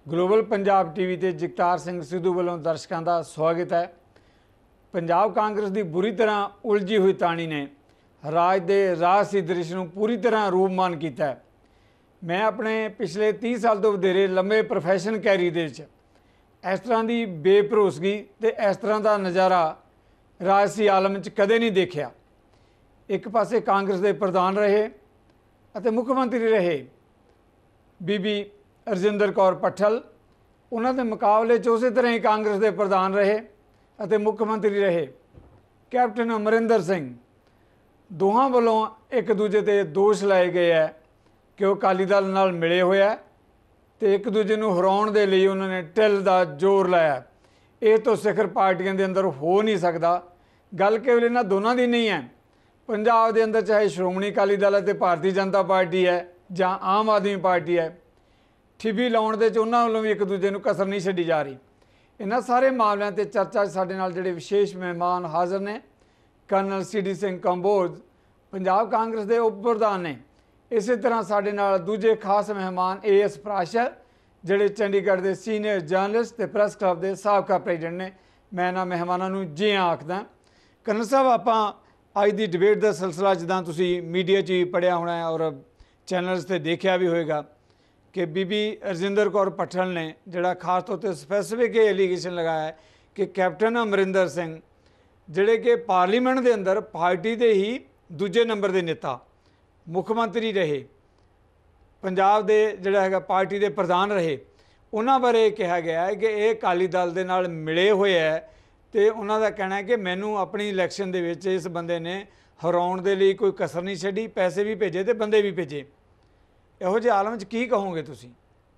Global Punjab TV ते जगतार सिंह सिद्धू वालों दर्शकों का स्वागत है। पंजाब कांग्रेस की बुरी तरह उलझी हुई ताणी ने राज के राजसी दृश्य को पूरी तरह रूपमान किया है। मैं अपने पिछले 30 साल तो वधेरे लंबे प्रोफैशन कैरी दे विच इस तरह की बेभरोसगी ते इस तरह का नज़ारा राजसी आलम च कदे नहीं देखा। एक पासे कांग्रेस के प्रधान रहे अते मुख्यमंत्री रहे बीबी रजिंदर कौर पट्टल, उन्होंने मुकाबले च उस तरह ही कांग्रेस के प्रधान रहे अते मुख्यमंत्री रहे कैप्टन अमरिंदर सिंह। दोहां वालों एक दूजे ते दोष लाए गए है कि वह अकाली दल नाल मिले हुए है तो एक दूजे को हराउण दे लई उन्होंने टिल का जोर लाया। ये तो सिखर पार्टियां के अंदर हो नहीं सकता। गल केवल इन्हां दोनों की नहीं है। पंजाब के अंदर चाहे श्रोमणी अकाली दल है तो भारतीय जनता पार्टी है जां आम आदमी पार्टी है, ठिबी लाउण दे उन्हां वल्लों भी एक दूजे को कसर नहीं छड्डी जा रही। इन्हां सारे मामलों पर चर्चा साडे नाल जिहड़े विशेष मेहमान हाज़र ने कर्नल CD सिंह कंबोज पंजाब कांग्रेस के उप प्रधान ने। इस तरह साडे नाल दूजे खास मेहमान AS प्राशर जिहड़े चंडीगढ़ के सीनियर जर्नलिस्ट ते प्रैस क्लब के साबका प्रेजिडेंट ने। मैं इन्हां मेहमानां नूं जी आखदा। कर्नल साहब, आपां अज की डिबेट का सिलसिला जिद्दां तुसीं मीडिया च भी पढ़िया होना है और चैनल्स से देखा भी होएगा कि बीबी रजिंदर कौर पट्टल ने जिहड़ा खास तौर पर स्पैसिफिक एलीगेशन लगाया है कि कैप्टन अमरिंदर सिंह जिहड़े कि पार्लीमेंट के अंदर पार्टी के ही दूजे नंबर के नेता मुख्यमंत्री रहे, पंजाब के जिहड़ा है पार्टी के प्रधान रहे, उन्हां बारे कहा गया है कि ये अकाली दल के नाल मिले हुए है तो उन्हां दा कहना है कि मैनू अपनी इलैक्शन दे विच इस बंदे ने हराउण दे लई कोई कसर नहीं छड्डी, पैसे भी भेजे तो बंदे भी भेजे। इहो जिहे आलम च की कहोगे तुसीं?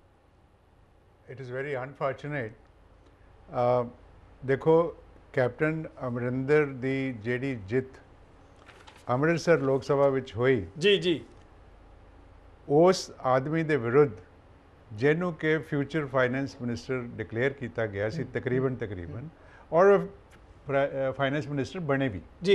It is very unfortunate. देखो, कैप्टन अमरिंदर दी जेड़ी जित अमृतसर लोक सभा विच होई जी जी उस आदमी दे विरुद्ध जिन्हों के फ्यूचर फाइनेंस मिनिस्टर डिक्लेयर किया गया सी तकरीबन और फाइनेंस मिनिस्टर बने भी जी,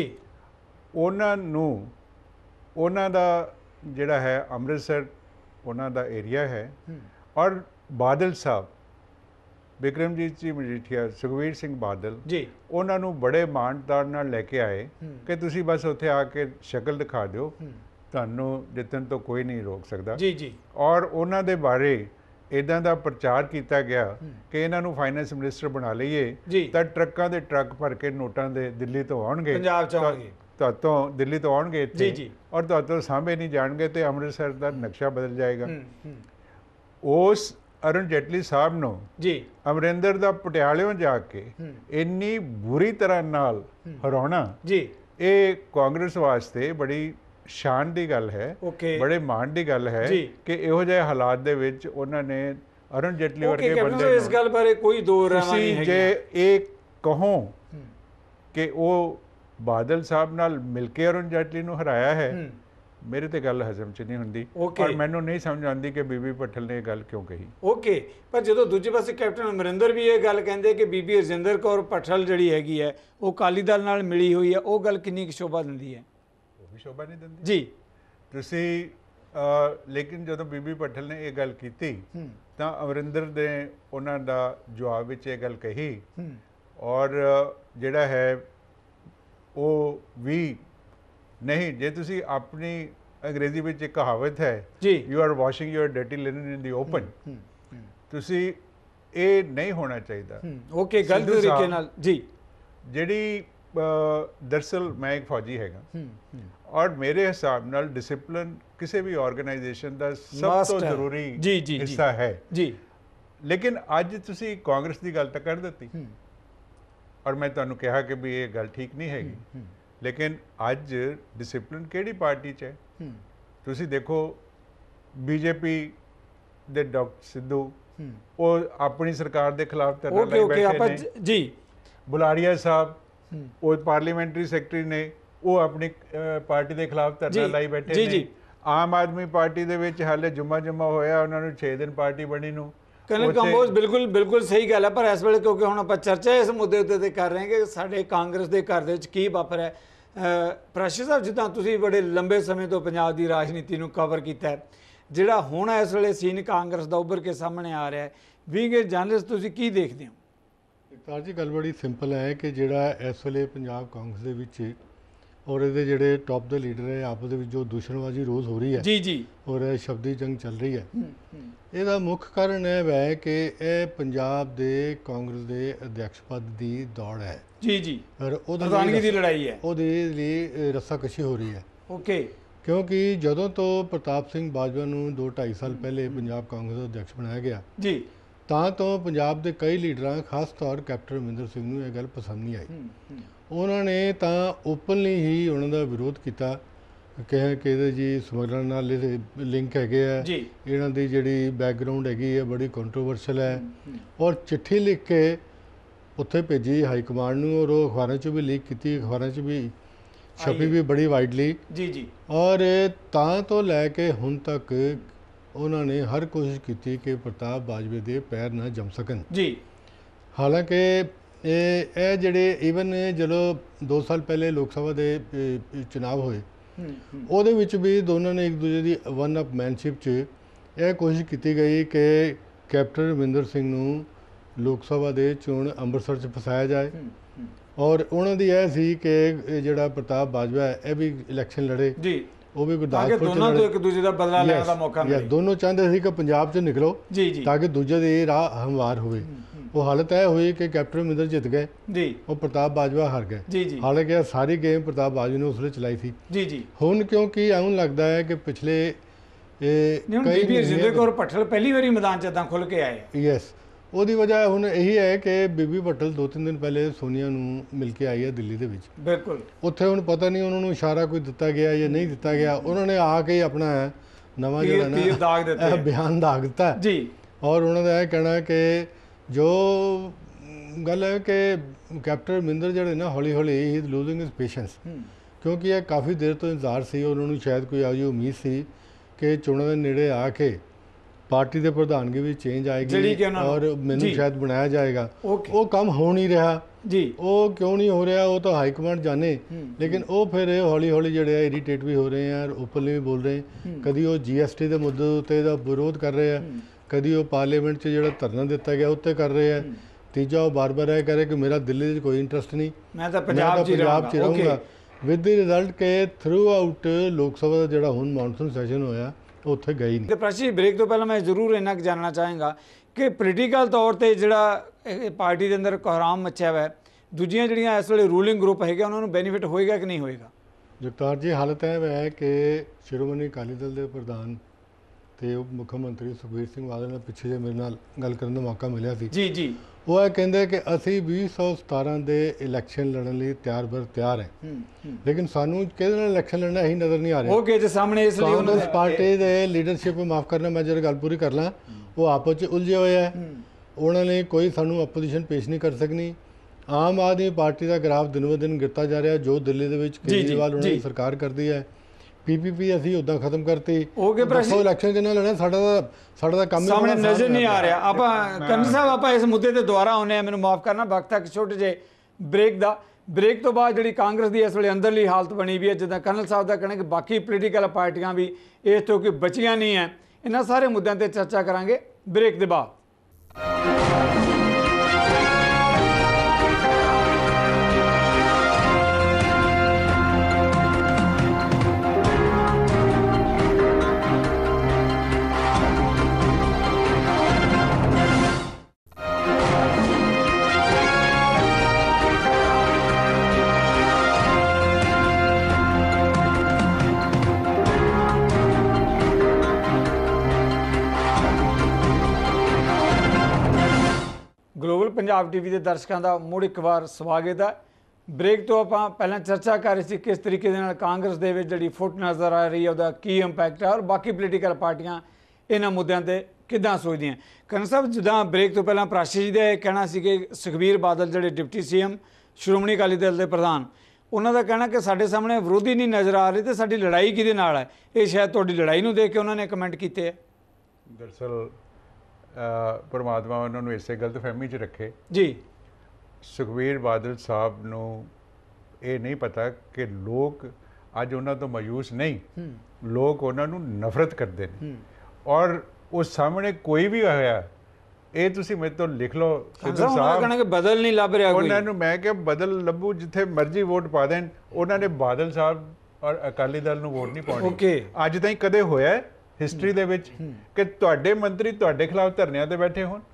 उन्हों दा जिहड़ा है अमृतसर उन्हों दा एरिया है और बादल साहब बिक्रमजीत जी मजीठिया सुखवीर सिंह बादल जी उन्होंने बड़े मानदार नाल लैके आए कि तुसी बस उत्थे आके शक्ल दिखा दो, तुहानू जितन तो कोई नहीं रोक सकता जी जी। और उन्हों दे बारे इदां दा प्रचार किया गया कि इन्हों फाइनेंस मिनिस्टर बना लीए तो ट्रकों के ट्रक भर के नोटां दे दिल्ली तो आउणगे, पंजाब च आउणगे, तो दिल्ली तो आउणगे इत्थे जी। और तो सामभे नहीं जाणगे तो अमृतसर का नक्शा बदल जाएगा। उस अरुण जेटली साहब नो जी अमरिंदर दा पटियालियों जाके इन्नी बुरी तरह नाल हराउणा जी, ये कांग्रेस वास्ते बड़ी शान की गल है, ओके, बड़े मान की गल है कि इहो जिहे हालात दे विच उन्होंने अरुण जेटली वर्गे बंदे इस गल बारे कोई दो रहमा नहीं है। जे एक कहो कि वो बादल साहब नाल मिलके अरुण जेटली नूं हराया है, मेरे ते गल हजम च नहीं हुंदी और मैनूं नहीं समझ आती कि बीबी पट्टल ने गल क्यों कही। ओके, पर जो दूजे पासे कैप्टन अमरिंदर भी ये गल कहते कि बीबी रजिंदर कौर पट्टल जिहड़ी हैगी है वो अकाली दल नाल मिली हुई है, वो गल कितनी शोभा दिंदी है? वो भी शोभा नहीं दिंदी जी। तुसी लेकिन जो बीबी पट्टल ने यह गल की तो अमरिंदर ने उन्हों का जवाब विच ये गल कही और जिहड़ा है वो भी नहीं, जे तुसी अपनी अंग्रेजी में एक कहावत है you are washing your dirty linen in the open, तुसी ये नहीं होना चाहिए। ओके, गलत तरीके नाल जी। जिहड़ी दरअसल मैं एक फौजी हैगा और मेरे हिसाब नाल डिसिपलिन किसी भी ऑर्गेनाइजेशन का सब तो जरूरी हिस्सा है जी। लेकिन अज तुसी कांग्रेस की गल तो कर दी और मैं तुहानू कहा कि भी ये गल ठीक नहीं हैगी, लेकिन अज डिसिपलिन किहड़ी पार्टी च है? तुसी देखो बीजेपी दे डॉक्टर सिद्धू वो अपनी सरकार के खिलाफ धरना लाई बैठे ने जी, बुलारिया साहब वो पार्लीमेंटरी सैकटरी ने वो अपनी पार्टी के खिलाफ धरना लाई बैठे ने। आम आदमी पार्टी दे विच हाले जुम्मा होया उन्होंने 6 दिन पार्टी बनी नूं। कर्नल कंबोज बिल्कुल बिल्कुल सही गल है, पर इस वे क्योंकि हम आप चर्चा इस मुद्दे उत्ते कर रहे हैं कि साढ़े कांग्रेस के घर दे की वापर है। प्राशर साहब, जिद्दां तुसीं बड़े लंबे समय तो पंजाब की राजनीति को कवर किया है, ਜਿਹੜਾ ਹੁਣ ਇਸ ਵੇਲੇ ਸੀਨ ਕਾਂਗਰਸ ਦਾ ਉੱਭਰ ਕੇ ਸਾਹਮਣੇ ਆ ਰਿਹਾ ਹੈ, ਬੀਇੰਗ ਅ ਜਰਨਲਿਸਟ ਤੁਸੀਂ ਕੀ ਦੇਖਦੇ ਹੋ? ਜਗਤਾਰ ਜੀ, ਗੱਲ ਬੜੀ ਸਿੰਪਲ ਹੈ ਕਿ ਜਿਹੜਾ ਇਸ ਵੇਲੇ ਪੰਜਾਬ ਕਾਂਗਰਸ ਦੇ ਵਿੱਚ ਔਰ ਇਹਦੇ ਜਿਹੜੇ ਟੌਪ ਦੇ ਲੀਡਰ ਹੈ ਆਪਸ ਦੇ ਵਿੱਚ ਜੋ ਦੁਸ਼ਮਣਬਾਜ਼ੀ ਰੋਜ਼ ਹੋ ਰਹੀ ਹੈ ਜੀ ਜੀ ਔਰ ਇਹ ਸ਼ਬਦੀ ਜੰਗ ਚੱਲ ਰਹੀ ਹੈ, ਇਹਦਾ ਮੁੱਖ ਕਾਰਨ ਇਹ ਹੈ ਕਿ ਇਹ ਪੰਜਾਬ ਦੇ ਕਾਂਗਰਸ ਦੇ ਅਧਿਆਕਸ਼ ਪਦ ਦੀ ਦੌੜ ਹੈ ਜੀ ਜੀ ਔਰ ਪ੍ਰਧਾਨਗੀ ਦੀ ਲੜਾਈ ਹੈ, ਉਹਦੇ ਲਈ ਰੱਸਾਕਸ਼ੀ ਹੋ ਰਹੀ ਹੈ। ਓਕੇ, ਕਿਉਂਕਿ ਜਦੋਂ ਤੋਂ ਪ੍ਰਤਾਪ ਸਿੰਘ ਬਾਜਵਾ ਨੂੰ 2-2.5 ਸਾਲ ਪਹਿਲੇ ਪੰਜਾਬ ਕਾਂਗਰਸ ਦਾ ਅਧਿਆਕਸ਼ ਬਣਾਇਆ ਗਿਆ ਜੀ ਤਾਂ ਤੋਂ ਪੰਜਾਬ ਦੇ ਕਈ ਲੀਡਰਾਂ ਖਾਸ ਤੌਰ ਕੈਪਟਨ ਅਮਰਿੰਦਰ ਸਿੰਘ ਨੂੰ ਇਹ ਗੱਲ ਪਸੰਦ ਨਹੀਂ ਆਈ। ਉਹਨਾਂ ਨੇ ਤਾਂ ਓਪਨਲੀ ਹੀ ਉਹਨਾਂ ਦਾ ਵਿਰੋਧ ਕੀਤਾ, ਕਿਹਾ ਕਿ ਇਹਦੇ ਜੀ ਸਮਗਲਰ ਨਾਲ ਇਹਦੇ ਲਿੰਕ ਹੈਗੇ ਆ, ਇਹਨਾਂ ਦੀ ਜਿਹੜੀ ਬੈਕਗਰਾਉਂਡ ਹੈਗੀ ਹੈ ਬੜੀ ਕੰਟਰੋਵਰਸ਼ਲ ਹੈ, ਔਰ ਚਿੱਠੀ ਲਿਖ ਕੇ ਉੱਥੇ ਭੇਜੀ ਹਾਈ ਕਮਾਂਡ ਨੂੰ ਔਰ ਉਹ ਅਖਬਾਰਾਂ 'ਚ ਵੀ ਲੀਕ ਕੀਤੀ, ਅਖਬਾਰਾਂ 'ਚ ਵੀ ਛਪੀ ਵੀ ਬੜੀ ਵਾਈਡਲੀ ਜੀ ਜੀ। ਔਰ ਤਾਂ ਤੋਂ ਲੈ ਕੇ ਹੁਣ ਤੱਕ ਉਹਨਾਂ ਨੇ ਹਰ ਕੋਸ਼ਿਸ਼ ਕੀਤੀ ਕਿ ਪ੍ਰਤਾਪ ਬਾਜਵੇ ਦੇ ਪੈਰ ਨਾ ਜੰਮ ਸਕਣ ਜੀ। ਹਾਲਾਂਕਿ ਇਹ ਜਿਹੜੇ ਈਵਨ ਜਦੋਂ 2 ਸਾਲ ਪਹਿਲੇ ਲੋਕ ਸਭਾ ਦੇ ਚੁਣਾਵ ਹੋਏ ਉਹਦੇ ਵਿੱਚ ਵੀ ਦੋਨਾਂ ਨੇ ਇੱਕ ਦੂਜੇ ਦੀ ਵਨ ਅਪਮੈਨਸ਼ਿਪ 'ਚ ਇਹ ਕੋਸ਼ਿਸ਼ ਕੀਤੀ ਗਈ ਕਿ ਕੈਪਟਨ ਅਮਰਿੰਦਰ ਸਿੰਘ ਨੂੰ ਲੋਕ ਸਭਾ ਦੇ ਚੋਣ ਅੰਮ੍ਰਿਤਸਰ 'ਚ ਫਸਾਇਆ ਜਾਏ, ਔਰ ਉਹਨਾਂ ਦੀ ਇਹ ਸੀ ਕਿ ਜਿਹੜਾ ਪ੍ਰਤਾਪ ਬਾਜਵਾ ਹੈ ਇਹ ਵੀ ਇਲੈਕਸ਼ਨ ਲੜੇ ਜੀ, ਉਹ ਵੀ ਗੁਰਦਾਸਪੁਰ ਦੋਨਾਂ ਤੋਂ ਇੱਕ ਦੂਜੇ ਦਾ ਬਦਲਾ ਲੈਣ ਦਾ ਮੌਕਾ ਮਿਲੇ। ਦੋਨੋਂ ਚਾਹੁੰਦੇ ਸੀ ਕਿ ਪੰਜਾਬ 'ਚ ਨਿਕਲੋ ਜੀ ਜੀ ਤਾਂ ਕਿ ਦੂਜੇ ਦੇ ਰਾਹ ਹਮਵਾਰ ਹੋਵੇ। ਉਹ ਹਾਲਤ ਇਹ ਹੋਈ ਕਿ ਕੈਪਟਨ ਅਮਰਿੰਦਰ ਜਿੱਤ ਗਏ ਜੀ, ਉਹ ਪ੍ਰਤਾਪ ਬਾਜਵਾ ਹਾਰ ਗਏ ਜੀ ਜੀ। ਹਾਲਾਂਕਿ ਸਾਰੀ ਗੇਮ ਪ੍ਰਤਾਪ ਬਾਜਵਾ ਨੇ ਉਸ ਵੇਲੇ ਚਲਾਈ ਸੀ ਜੀ ਜੀ। ਹੁਣ ਕਿਉਂਕਿ ਐਉਂ ਲੱਗਦਾ ਹੈ ਕਿ ਪਿਛਲੇ ਕਈ ਰਜਿੰਦਰ ਕੌਰ ਭੱਠਲ ਪਹਿਲੀ ਵਾਰੀ ਮੈਦਾਨ 'ਚ ਇੱਦਾਂ ਖੁੱਲ ਕੇ ਆਏ, ਯੈਸ, ਉਹਦੀ ਵਜ੍ਹਾ ਹੁਣ ਇਹੀ ਹੈ ਕਿ ਬੀਬੀ ਭੱਠਲ 2-3 ਦਿਨ ਪਹਿਲੇ ਸੋਨੀਆ ਨੂੰ ਮਿਲ ਕੇ ਆਈ ਹੈ ਦਿੱਲੀ ਦੇ ਵਿੱਚ, ਬਿਲਕੁਲ ਉੱਥੇ ਹੁਣ ਪਤਾ ਨਹੀਂ ਉਹਨਾਂ ਨੂੰ ਇਸ਼ਾਰਾ ਕੋਈ ਦਿੱਤਾ ਗਿਆ ਜਾਂ ਨਹੀਂ ਦਿੱਤਾ ਗਿਆ, ਉਹਨਾਂ ਨੇ ਆ ਕੇ ਆਪਣਾ ਨਵਾਂ ਜਿਹੜਾ ਨਾ ਬਿਆਨ ਦਾਗ ਦਿੱਤਾ ਜੀ। ਔਰ ਉਹਨਾਂ ਦਾ ਇਹ ਕਹਿਣਾ ਕਿ ਜੋ ਗੱਲ ਹੈ ਕਿ ਕੈਪਟਨ ਅਮਰਿੰਦਰ ਜਿਹੜੇ ਨਾ ਹੌਲੀ ਹੌਲੀ ਹੀ ਇਜ਼ ਲੂਜ਼ਿੰਗ ਹਿਜ਼ ਪੇਸ਼ੈਂਸ, ਕਿਉਂਕਿ ਇਹ ਕਾਫੀ ਦੇਰ ਤੋਂ ਇੰਤਜ਼ਾਰ ਸੀ, ਉਹਨਾਂ ਨੂੰ ਸ਼ਾਇਦ ਕੋਈ ਆਈ ਉਮੀਦ ਸੀ ਕਿ ਚੋਣਾਂ ਦੇ ਨੇੜੇ ਆ ਕੇ ਪਾਰਟੀ ਦੇ ਪ੍ਰਧਾਨਗੀ ਵਿੱਚ ਚੇਂਜ ਆਏਗੀ ਔਰ ਮੈਨੂੰ ਸ਼ਾਇਦ ਬਣਾਇਆ ਜਾਏਗਾ। ਉਹ ਕੰਮ ਹੋ ਨਹੀਂ ਰਿਹਾ ਜੀ। ਉਹ ਕਿਉਂ ਨਹੀਂ ਹੋ ਰਿਹਾ ਉਹ ਤਾਂ ਹਾਈ ਕਮਾਂਡ ਜਾਣੇ, ਲੇਕਿਨ ਉਹ ਫਿਰ ਹੌਲੀ ਹੌਲੀ ਜਿਹੜੇ ਆ ਇਰੀਟੇਟ ਵੀ ਹੋ ਰਹੇ ਆ, ਓਪਨਲੀ ਵੀ ਬੋਲ ਰਹੇ, ਕਦੀ ਉਹ GST ਦੇ ਮੁੱਦੇ ਉੱਤੇ ਦਾ ਵਿਰੋਧ ਕਰ ਰਹੇ ਆ, ਕਦੀ ਉਹ ਪਾਰਲੀਮੈਂਟ 'ਚ ਜਿਹੜਾ ਧਰਨਾ ਦਿੱਤਾ ਗਿਆ ਉੱਤੇ ਕਰ ਰਹੇ ਆ, ਤੀਜਾ ਉਹ ਬਾਰ-ਬਾਰ ਇਹ ਕਹ ਰਹੇ ਕਿ ਮੇਰਾ ਦਿੱਲੀ 'ਚ ਕੋਈ ਇੰਟਰਸਟ ਨਹੀਂ, ਮੈਂ ਤਾਂ ਪੰਜਾਬ 'ਚ ਰਹੂੰਗਾ, ਵਿਦ ਦੀ ਰਿਜ਼ਲਟ ਕਿ ਥਰੂ ਆਊਟ ਲੋਕ ਸਭਾ ਦਾ ਜਿਹੜਾ ਹੁਣ ਮੌਨਸੂਨ ਸੈਸ਼ਨ ਹੋਇਆ ਉੱਥੇ ਗਈ ਨਹੀਂ। ਤੇ ਪ੍ਰਸ਼ੀ ਬ੍ਰੇਕ ਤੋਂ ਪਹਿਲਾਂ ਮੈਂ ਜ਼ਰੂਰ ਇੰਨਾ ਕੁ ਜਾਣਨਾ ਚਾਹਾਂਗਾ ਕਿ ਪੋਲੀਟੀਕਲ ਤੌਰ ਤੇ ਜਿਹੜਾ ਪਾਰਟੀ ਦੇ ਅੰਦਰ ਕੋਹਰਾਮ ਮੱਚਿਆ ਹੋਇਆ, ਦੂਜੀਆਂ ਜਿਹੜੀਆਂ ਇਸ ਵੇਲੇ ਰੂਲਿੰਗ ਗਰੁੱਪ ਹੈਗੇ ਉਹਨਾਂ ਨੂੰ ਬੈਨੀਫਿਟ ਹੋਏਗਾ ਕਿ ਨਹੀਂ ਹੋਏਗਾ? ਜਗਤਾਰ ਜੀ, ਹਾਲਤ ਇਹ ਹੈ ਕਿ ਸ਼੍ਰੋਮਣੀ ਅਕਾਲੀ ਦਲ ਦੇ ਪ੍ਰਧਾਨ ਤੇ ਉਪ ਮੁੱਖ ਮੰਤਰੀ ਸੁਖਬੀਰ ਸਿੰਘ ਬਾਦਲ ਨਾਲ ਪਿੱਛੇ ਜੇ ਮੇਰੇ ਨਾਲ ਗੱਲ ਕਰਨ ਦਾ ਮੌਕਾ ਮਿਲਿਆ ਸੀ ਜੀ ਜੀ। ਉਹ ਇਹ ਕਹਿੰਦੇ ਕਿ ਅਸੀਂ 2017 ਦੇ ਇਲੈਕਸ਼ਨ ਲੜਨ ਲਈ ਤਿਆਰ ਹੈ, ਲੇਕਿਨ ਸਾਨੂੰ ਕਿਹਦੇ ਨਾਲ ਇਲੈਕਸ਼ਨ ਲੜਨਾ ਇਹੀ ਨਜ਼ਰ ਨਹੀਂ ਆ ਰਿਹਾ। ਓਕੇ ਜੀ, ਸਾਹਮਣੇ ਇਸ ਲਈ ਕਾਂਗਰਸ ਪਾਰਟੀ ਦੇ ਲੀਡਰਸ਼ਿਪ ਮਾਫ ਕਰਨਾ, ਮੈਂ ਜਰਾ ਗੱਲ ਪੂਰੀ ਕਰ ਲਾਂ, ਉਹ ਆਪਸ 'ਚ ਉਲਝੇ ਹੋਏ ਹੈ, ਉਹਨਾਂ ਨੇ ਕੋਈ ਸਾਨੂੰ ਆਪੋਜੀਸ਼ਨ ਪੇਸ਼ ਨਹੀਂ ਕਰ ਸਕਣੀ। ਆਮ ਆਦਮੀ ਪਾਰਟੀ ਦਾ ਗ੍ਰਾਫ ਦਿਨ ਬ ਦਿਨ ਗਿਰਤਾ ਜਾ ਰਿਹਾ, ਜੋ ਦਿੱਲੀ ਦੇ ਵਿੱਚ ਕੇਜਰੀਵਾਲ ਉਹਨਾਂ ਦੀ ਸਰਕਾਰ ਕਰਦੀ ਹੈ। PPP ਅਸੀਂ ਉੱਦਾਂ ਖਤਮ ਕਰਤੀ, ਇਲੈਕਸ਼ਨ ਕਿੰਨਾ ਲੜਨਾ, ਸਾਡਾ ਤਾਂ ਕੰਮ ਸਾਹਮਣੇ ਨਜ਼ਰ ਨਹੀਂ ਆ ਰਿਹਾ। ਆਪਾਂ ਕੰਨ ਸਾਹਿਬ ਆਪਾਂ ਇਸ ਮੁੱਦੇ ਤੇ ਦੁਬਾਰਾ ਆਉਂਦੇ ਆ, ਮੈਨੂੰ ਮਾਫ ਕਰਨਾ, ਵਕਤ ਤੱਕ ਛੋਟੇ ਜਿਹੇ ਬ੍ਰੇਕ ਦਾ। ਬ੍ਰੇਕ ਤੋਂ ਬਾਅਦ ਜਿਹੜੀ ਕਾਂਗਰਸ ਦੀ ਇਸ ਵੇਲੇ ਅੰਦਰਲੀ ਹਾਲਤ ਬਣੀ ਵੀ ਹੈ, ਜਿੱਦਾਂ ਕਰਨਲ ਸਾਹਿਬ ਦਾ ਕਹਿਣਾ ਕਿ ਬਾਕੀ ਪੋਲੀਟੀਕਲ ਪਾਰਟੀਆਂ ਵੀ ਇਸ ਤੋਂ ਕੋਈ ਬਚੀਆਂ ਨਹੀਂ ਹੈ, ਇਹਨਾਂ ਸਾਰੇ ਮੁੱਦਿਆਂ ਤੇ ਚਰਚਾ ਕਰਾਂਗੇ ਬ੍ਰੇਕ ਦੇ ਬਾਅਦ। ਗਲੋਬਲ ਪੰਜਾਬ ਟੀਵੀ ਦੇ ਦਰਸ਼ਕਾਂ ਦਾ ਮੁੜ ਇੱਕ ਵਾਰ ਸਵਾਗਤ ਹੈ। ਬ੍ਰੇਕ ਤੋਂ ਆਪਾਂ ਪਹਿਲਾਂ ਚਰਚਾ ਕਰ ਰਹੇ ਸੀ ਕਿਸ ਤਰੀਕੇ ਦੇ ਨਾਲ ਕਾਂਗਰਸ ਦੇ ਵਿੱਚ ਜਿਹੜੀ ਫੁੱਟ ਨਜ਼ਰ ਆ ਰਹੀ ਹੈ, ਉਹਦਾ ਕੀ ਇੰਪੈਕਟ ਹੈ ਔਰ ਬਾਕੀ ਪੋਲੀਟੀਕਲ ਪਾਰਟੀਆਂ ਇਹਨਾਂ ਮੁੱਦਿਆਂ ਤੇ ਕਿੱਦਾਂ ਸੋਚਦੀਆਂ। ਕਰਨ ਸਾਹਿਬ, ਜਿੱਦਾਂ ਬ੍ਰੇਕ ਤੋਂ ਪਹਿਲਾਂ ਪ੍ਰਾਸ਼ੀ ਜੀ ਦਾ ਇਹ ਕਹਿਣਾ ਸੀ ਕਿ ਸੁਖਬੀਰ ਬਾਦਲ ਜਿਹੜੇ ਡਿਪਟੀ CM ਸ਼੍ਰੋਮਣੀ ਅਕਾਲੀ ਦਲ ਦੇ ਪ੍ਰਧਾਨ, ਉਹਨਾਂ ਦਾ ਕਹਿਣਾ ਕਿ ਸਾਡੇ ਸਾਹਮਣੇ ਵਿਰੋਧੀ ਨਹੀਂ ਨਜ਼ਰ ਆ ਰਹੇ ਤੇ ਸਾਡੀ ਲੜਾਈ ਕਿਹਦੇ ਨਾਲ ਹੈ, ਇਹ ਸ਼ਾਇਦ ਤੁਹਾਡੀ ਲੜਾਈ ਨੂੰ ਦੇਖ ਕੇ ਉਹਨਾਂ ਨੇ ਕਮੈਂਟ ਕੀਤੇ ਹੈ। ਦਰਅਸਲ ਪਰਮਾਤਮਾ ਉਹਨਾਂ ਨੂੰ ਇਸੇ ਗਲਤਫਹਿਮੀ 'ਚ ਰੱਖੇ ਜੀ। ਸੁਖਬੀਰ ਬਾਦਲ ਸਾਹਿਬ ਨੂੰ ਇਹ ਨਹੀਂ ਪਤਾ ਕਿ ਲੋਕ ਅੱਜ ਉਹਨਾਂ ਤੋਂ ਮਾਯੂਸ ਨਹੀਂ, ਲੋਕ ਉਹਨਾਂ ਨੂੰ ਨਫ਼ਰਤ ਕਰਦੇ ਨੇ। ਔਰ ਉਹ ਸਾਹਮਣੇ ਕੋਈ ਵੀ ਹੋਇਆ, ਇਹ ਤੁਸੀਂ ਮੇਰੇ ਤੋਂ ਲਿਖ ਲਓ ਸਿੱਧੂ ਸਾਹਿਬ, ਕਹਿੰਦੇ ਕਿ ਬਦਲ ਨਹੀਂ ਲੱਭ ਰਿਹਾ ਕੋਈ। ਉਹਨਾਂ ਨੂੰ ਮੈਂ ਕਿਹਾ ਬਦਲ ਲੱਭੂ, ਜਿੱਥੇ ਮਰਜ਼ੀ ਵੋਟ ਪਾ ਦੇਣ। ਉਹਨਾਂ ਨੇ ਬਾਦਲ ਸਾਹਿਬ ਔਰ ਅਕਾਲੀ ਦਲ ਨੂੰ ਵੋਟ ਨਹੀਂ ਪਾਉਣੀ। ਅੱਜ ਤਾਈਂ ਕਦੇ ਹੋਇਆ ਹਿਸਟਰੀ ਦੇ ਵਿੱਚ ਕਿ ਤੁਹਾਡੇ ਮੰਤਰੀ ਤੁਹਾਡੇ ਖਿਲਾਫ ਧਰਨਿਆਂ ਤੇ ਬੈਠੇ ਹੋਣ?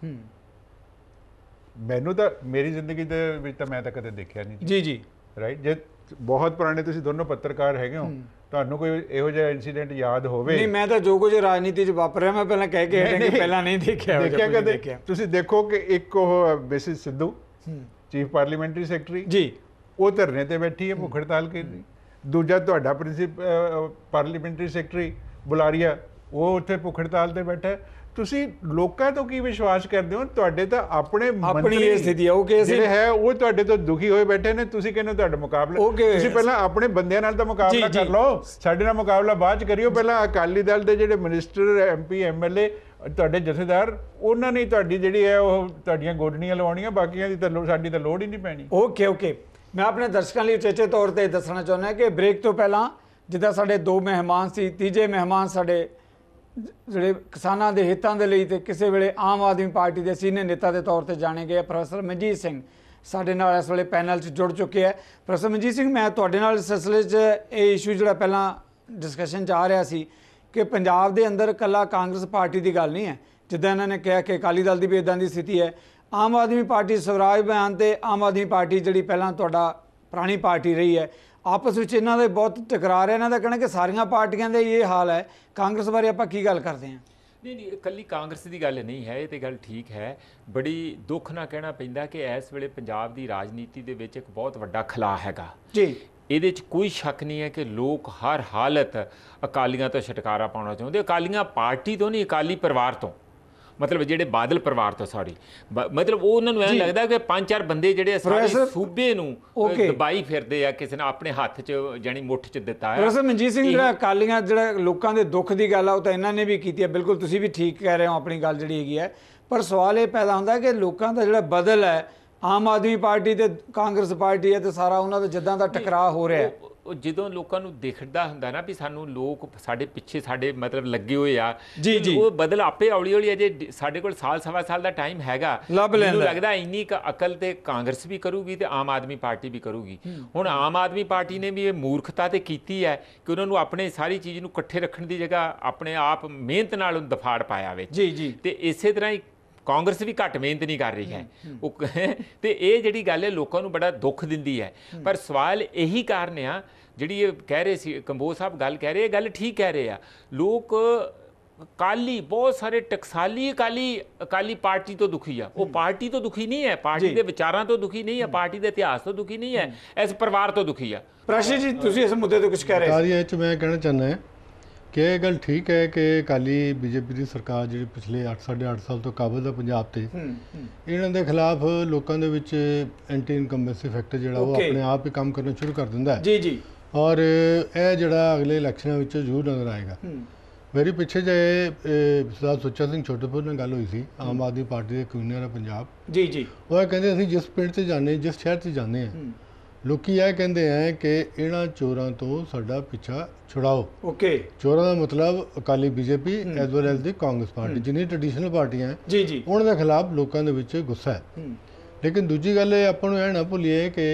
ਮੈਨੂੰ ਤਾਂ ਮੇਰੀ ਜ਼ਿੰਦਗੀ ਦੇ ਵਿੱਚ ਤਾਂ ਮੈਂ ਤਾਂ ਕਦੇ ਦੇਖਿਆ ਨਹੀਂ ਜੀ ਜੀ ਰਾਈਟ। ਜੇ ਬਹੁਤ ਪੁਰਾਣੇ ਤੁਸੀਂ ਦੋਨੋਂ ਪੱਤਰਕਾਰ ਹੈਗੇ ਹੋ, ਤੁਹਾਨੂੰ ਕੋਈ ਇਹੋ ਜਿਹਾ ਇਨਸੀਡੈਂਟ ਯਾਦ ਹੋਵੇ? ਨਹੀਂ, ਮੈਂ ਤਾਂ ਜੋ ਕੁਝ ਰਾਜਨੀਤੀ 'ਚ ਵਾਪਰਿਆ ਮੈਂ ਪਹਿਲਾਂ ਕਹਿ ਕੇ ਹਟਾਂਗੇ, ਪਹਿਲਾਂ ਨਹੀਂ ਦੇਖਿਆ ਕਦੇ। ਤੁਸੀਂ ਦੇਖੋ ਕਿ ਇੱਕ ਉਹ Mrs Sidhu chief parliamentary secretary ji, ਉਹ ਧਰਨੇ ਤੇ ਬੈਠੀ ਹੈ, ਭੁੱਖ ਹੜਤਾਲ ਕੀਤੀ। ਦੂਜਾ ਤੁਹਾਡਾ ਪਾਰਲੀਮੈਂਟਰੀ ਸੈਕਟਰੀ ਬੁਲਾਰੀਆ, ਉਹ ਉੱਥੇ ਭੁੱਖ ਹੜਤਾਲ ਤੇ ਬੈਠਾ। ਤੁਸੀਂ ਲੋਕਾਂ ਤੋਂ ਕੀ ਵਿਸ਼ਵਾਸ ਕਰਦੇ ਹੋ? ਤੁਹਾਡੇ ਤਾਂ ਆਪਣੇ ਮੰਤਰੀ ਸਥਿਤੀ ਹੈ, ਉਹ ਜਿਹੜੇ ਹੈ ਉਹ ਤੁਹਾਡੇ ਤੋਂ ਦੁਖੀ ਹੋਏ ਬੈਠੇ ਨੇ। ਤੁਸੀਂ ਕਹਿੰਦੇ ਤੁਹਾਡਾ ਮੁਕਾਬਲਾ, ਤੁਸੀਂ ਪਹਿਲਾਂ ਆਪਣੇ ਬੰਦਿਆਂ ਨਾਲ ਤਾਂ ਮੁਕਾਬਲਾ ਕਰ ਲਓ, ਸਾਡੇ ਨਾਲ ਮੁਕਾਬਲਾ ਬਾਅਦ ਚ ਕਰਿਓ। ਪਹਿਲਾਂ ਅਕਾਲੀ ਦਲ ਦੇ ਜਿਹੜੇ ਮਿਨਿਸਟਰ, MP, MLA, ਤੁਹਾਡੇ ਜਥੇਦਾਰ, ਉਹਨਾਂ ਨੇ ਤੁਹਾਡੀ ਜਿਹੜੀ ਹੈ ਉਹ ਤੁਹਾਡੀਆਂ ਗੋਡਣੀਆਂ ਲਵਾਉਣੀਆਂ, ਬਾਕੀਆਂ ਦੀ ਤਾਂ ਸਾਡੀ ਤਾਂ ਲੋੜ ਹੀ ਨਹੀਂ ਪੈਣੀ। ਓਕੇ ਮੈਂ ਆਪਣੇ ਦਰਸ਼ਕਾਂ ਲਈ ਉਚੇਚੇ ਤੌਰ ਤੇ ਦੱਸਣਾ ਚਾਹੁੰਦਾ ਕਿ ਬ੍ਰੇਕ ਤੋਂ ਪਹਿਲਾਂ ਜਿੱਦਾਂ ਸਾਡੇ 2 ਮਹਿਮਾਨ ਸੀ, ਤੀਜੇ ਮਹਿਮਾਨ ਸਾਡੇ ਜਿਹੜੇ ਕਿਸਾਨਾਂ ਦੇ ਹਿੱਤਾਂ ਦੇ ਲਈ ਤੇ ਕਿਸੇ ਵੇਲੇ ਆਮ ਆਦਮੀ ਪਾਰਟੀ ਦੇ ਸੀਨੀਅਰ ਨੇਤਾ ਦੇ ਤੌਰ ਤੇ ਜਾਣੇ ਗਏ ਪ੍ਰੋਫੈਸਰ ਮਨਜੀਤ ਸਿੰਘ ਸਾਡੇ ਨਾਲ ਇਸ ਵੇਲੇ ਪੈਨਲ 'ਚ ਜੁੜ ਚੁੱਕੇ ਹੈ। ਪ੍ਰੋਫੈਸਰ ਮਨਜੀਤ ਸਿੰਘ, ਮੈਂ ਤੁਹਾਡੇ ਨਾਲ ਇਸ ਸਿਲਸਿਲੇ 'ਚ ਇਹ ਇਸ਼ੂ ਜਿਹੜਾ ਪਹਿਲਾਂ ਡਿਸਕਸ਼ਨ 'ਚ ਆ ਰਿਹਾ ਸੀ ਕਿ ਪੰਜਾਬ ਦੇ ਅੰਦਰ ਇਕੱਲਾ ਕਾਂਗਰਸ ਪਾਰਟੀ ਦੀ ਗੱਲ ਨਹੀਂ ਹੈ, ਜਿੱਦਾਂ ਇਹਨਾਂ ਨੇ ਕਿਹਾ ਕਿ ਅਕਾਲੀ ਦਲ ਦੀ ਵੀ ਇੱਦਾਂ ਦੀ ਸਥਿਤੀ ਹੈ। ਆਮ ਆਦਮੀ ਪਾਰਟੀ ਸਵਰਾਜ ਬਿਆਨ ਤੇ ਆਮ ਆਦਮੀ ਪਾਰਟੀ ਜਿਹੜੀ ਪਹਿਲਾਂ ਤੁਹਾਡਾ ਪੁਰਾਣੀ ਪਾਰਟੀ ਰਹੀ ਹੈ, ਆਪਸ ਵਿੱਚ ਇਹਨਾਂ ਦੇ ਬਹੁਤ ਟਕਰਾਰ ਹੈ। ਇਹਨਾਂ ਦਾ ਕਹਿਣਾ ਕਿ ਸਾਰੀਆਂ ਪਾਰਟੀਆਂ ਦਾ ਇਹ ਹਾਲ ਹੈ। ਕਾਂਗਰਸ ਬਾਰੇ ਆਪਾਂ ਕੀ ਗੱਲ ਕਰਦੇ ਹਾਂ? ਨਹੀਂ, ਇਕੱਲੀ ਕਾਂਗਰਸ ਦੀ ਗੱਲ ਨਹੀਂ ਹੈ, ਇਹ ਤੇ ਗੱਲ ਠੀਕ ਹੈ। ਬੜੀ ਦੁੱਖ ਨਾਲ ਕਹਿਣਾ ਪੈਂਦਾ ਕਿ ਇਸ ਵੇਲੇ ਪੰਜਾਬ ਦੀ ਰਾਜਨੀਤੀ ਦੇ ਵਿੱਚ ਇੱਕ ਬਹੁਤ ਵੱਡਾ ਖਲਾਅ ਹੈਗਾ ਜੀ। ਇਹਦੇ 'ਚ ਕੋਈ ਸ਼ੱਕ ਨਹੀਂ ਹੈ ਕਿ ਲੋਕ ਹਰ ਹਾਲਤ ਅਕਾਲੀਆਂ ਤੋਂ ਛੁਟਕਾਰਾ ਪਾਉਣਾ ਚਾਹੁੰਦੇ। ਅਕਾਲੀਆਂ ਪਾਰਟੀ ਤੋਂ ਨਹੀਂ, ਅਕਾਲੀ ਪਰਿਵਾਰ ਤੋਂ, ਮਤਲਬ ਜਿਹੜੇ ਬਾਦਲ ਪਰਿਵਾਰ ਤੋਂ, ਸੌਰੀ, ਮਤਲਬ ਉਹ ਉਹਨਾਂ ਨੂੰ ਐਂ ਲੱਗਦਾ ਕਿ 5-4 ਬੰਦੇ ਜਿਹੜੇ ਸਾਰੇ ਸੂਬੇ ਨੂੰ ਦਬਾਈ ਫਿਰਦੇ ਆ, ਕਿਸੇ ਨੇ ਆਪਣੇ ਹੱਥ 'ਚ ਜਾਨੀ ਮੁੱਠ 'ਚ ਦਿੱਤਾ ਹੈ। ਪ੍ਰੋਫੈਸਰ ਮਨਜੀਤ ਸਿੰਘ, ਜਿਹੜਾ ਅਕਾਲੀਆਂ ਜਿਹੜਾ ਲੋਕਾਂ ਦੇ ਦੁੱਖ ਦੀ ਗੱਲ ਆ ਉਹ ਤਾਂ ਇਹਨਾਂ ਨੇ ਵੀ ਕੀਤੀ ਹੈ, ਬਿਲਕੁਲ ਤੁਸੀਂ ਵੀ ਠੀਕ ਕਹਿ ਰਹੇ ਹੋ ਆਪਣੀ ਗੱਲ ਜਿਹੜੀ ਹੈਗੀ ਹੈ। ਪਰ ਸਵਾਲ ਇਹ ਪੈਦਾ ਹੁੰਦਾ ਕਿ ਲੋਕਾਂ ਦਾ ਜਿਹੜਾ ਬਦਲ ਹੈ, ਆਮ ਆਦਮੀ ਪਾਰਟੀ ਤੇ ਕਾਂਗਰਸ ਪਾਰਟੀ ਹੈ, ਤੇ ਸਾਰਾ ਉਹਨਾਂ ਦਾ ਜਿੱਦਾਂ ਦਾ ਟਕਰਾਅ ਹੋ ਰਿਹਾ ਹੈ, ਉਹ ਜਦੋਂ ਲੋਕਾਂ ਨੂੰ ਦਿਖਦਾ ਹੁੰਦਾ ਨਾ ਵੀ ਸਾਨੂੰ ਲੋਕ ਸਾਡੇ ਪਿੱਛੇ ਸਾਡੇ ਮਤਲਬ ਲੱਗੇ ਹੋਏ ਆ, ਉਹ ਬਦਲ ਆਪੇ ਹੌਲੀ ਹੌਲੀ, ਅਜੇ ਸਾਡੇ ਕੋਲ ਸਾਲ ਸਵਾ ਸਾਲ ਦਾ ਟਾਈਮ ਹੈਗਾ, ਮੈਨੂੰ ਲੱਗਦਾ ਇੰਨੀ ਅਕਲ ਤੇ ਕਾਂਗਰਸ ਵੀ ਕਰੂਗੀ ਤੇ ਆਮ ਆਦਮੀ ਪਾਰਟੀ ਵੀ ਕਰੂਗੀ। ਹੁਣ ਆਮ ਆਦਮੀ ਪਾਰਟੀ ਨੇ ਵੀ ਇਹ ਮੂਰਖਤਾ ਤੇ ਕੀਤੀ ਹੈ ਕਿ ਉਹਨਾਂ ਨੂੰ ਆਪਣੇ ਸਾਰੀ ਚੀਜ਼ ਨੂੰ ਇਕੱਠੇ ਰੱਖਣ ਦੀ ਜਗ੍ਹਾ ਆਪਣੇ ਆਪ ਮਿਹਨਤ ਨਾਲ ਉਹਨੂੰ ਦਫਾੜ ਪਾਇਆ ਵਿੱਚ, ਤੇ ਇਸੇ ਤਰ੍ਹਾਂ ਹੀ ਕਾਂਗਰਸ ਵੀ ਘੱਟ ਮਿਹਨਤ ਨਹੀਂ ਕਰ ਰਹੀ ਹੈ ਉਹ। ਤੇ ਇਹ ਜਿਹੜੀ ਗੱਲ ਹੈ ਲੋਕਾਂ ਨੂੰ ਬੜਾ ਦੁੱਖ ਦਿੰਦੀ ਹੈ। ਪਰ ਸਵਾਲ ਇਹੀ ਕਾਰਨ ਆ, ਜਿਹੜੀ ਇਹ ਕਹਿ ਰਹੇ ਸੀ ਕੰਬੋਜ ਸਾਹਿਬ ਗੱਲ ਕਹਿ ਰਹੇ, ਇਹ ਗੱਲ ਠੀਕ ਕਹਿ ਰਹੇ ਆ। ਲੋਕ ਅਕਾਲੀ ਬਹੁਤ ਸਾਰੇ ਟਕਸਾਲੀ ਅਕਾਲੀ ਪਾਰਟੀ ਤੋਂ ਦੁਖੀ ਆ। ਉਹ ਪਾਰਟੀ ਤੋਂ ਦੁਖੀ ਨਹੀਂ ਹੈ, ਪਾਰਟੀ ਦੇ ਵਿਚਾਰਾਂ ਤੋਂ ਦੁਖੀ ਨਹੀਂ ਹੈ, ਪਾਰਟੀ ਦੇ ਇਤਿਹਾਸ ਤੋਂ ਦੁਖੀ ਨਹੀਂ ਹੈ, ਇਸ ਪਰਿਵਾਰ ਤੋਂ ਦੁਖੀ ਆ। ਪ੍ਰਸ਼ੀ ਜੀ, ਤੁਸੀਂ ਇਸ ਮੁੱਦੇ ਤੇ ਕੁਝ ਕਹਿ ਰਹੇ ਸੀ? ਮੈਂ ਕਹਿਣਾ ਚਾਹੁੰਦਾ ਹਾਂ ਕਿ ਇਹ ਗੱਲ ਠੀਕ ਹੈ ਕਿ ਅਕਾਲੀ BJP ਦੀ ਸਰਕਾਰ ਜਿਹੜੀ ਪਿਛਲੇ 8-8.5 ਸਾਲ ਤੋਂ ਕਾਬਜ਼ ਹੈ ਪੰਜਾਬ ਤੇ, ਇਹਨਾਂ ਦੇ ਖਿਲਾਫ ਲੋਕਾਂ ਦੇ ਵਿੱਚ ਐਂਟੀ ਇਨਕੰਬੈਂਸੀ ਫੈਕਟਰ ਜਿਹੜਾ ਉਹ ਆਪਣੇ ਆਪ ਹੀ ਕੰਮ ਕਰਨਾ ਸ਼ੁਰੂ ਕਰ ਦਿੰਦਾ ਹੈ। ਜੀ। ਔਰ ਇਹ ਜਿਹੜਾ ਅਗਲੇ ਇਲੈਕਸ਼ਨਾਂ ਵਿੱਚ ਜ਼ਰੂਰ ਨਜ਼ਰ ਆਏਗਾ। ਮੇਰੀ ਪਿੱਛੇ ਜੇ ਸਰਦਾਰ ਸੁੱਚਾ ਸਿੰਘ ਛੋਟੇਪੁਰ ਨਾਲ ਗੱਲ ਹੋਈ ਸੀ, ਆਮ ਆਦਮੀ ਪਾਰਟੀ ਦੇ ਕਨਵੀਨਰ ਪੰਜਾਬ। ਜੀ। ਉਹ ਕਹਿੰਦੇ ਅਸੀਂ ਜਿਸ ਪਿੰਡ 'ਚ ਜਾਂਦੇ, ਜਿਸ ਸ਼ਹਿਰ 'ਚ ਜਾਂਦੇ ਹਾਂ, ਲੋਕੀ ਇਹ ਕਹਿੰਦੇ ਆ ਕਿ ਇਹਨਾਂ ਚੋਰਾਂ ਤੋਂ ਸਾਡਾ ਪਿੱਛਾ ਛੁਡਾਓ। ਚੋਰਾਂ ਦਾ ਮਤਲਬ Akali BJP as well as the Congress party, ਜਿੰਨੀ ਟ੍ਰੈਡੀਸ਼ਨਲ ਪਾਰਟੀਆਂ ਉਹਨਾਂ ਦੇ ਖਿਲਾਫ ਲੋਕਾਂ ਦੇ ਵਿੱਚ ਗੁੱਸਾ ਹੈ। ਲੇਕਿਨ ਦੂਜੀ ਗੱਲ ਇਹ ਆਪਾਂ ਨੂੰ ਇਹ ਨਾ ਭੁੱਲੀਏ ਕਿ